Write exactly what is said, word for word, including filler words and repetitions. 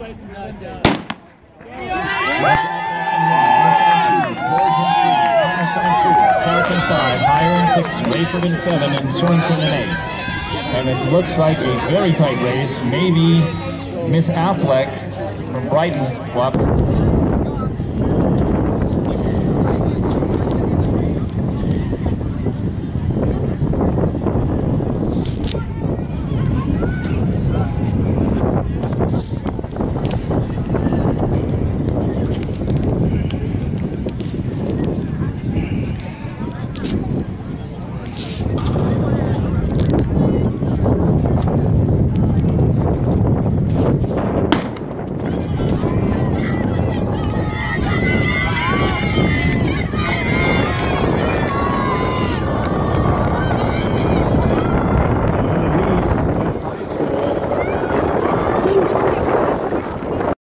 five, Hiram six, Rayford in seven, and Sorensen in eight. And it looks like a very tight race. Maybe Miss Affleck from Brighton will have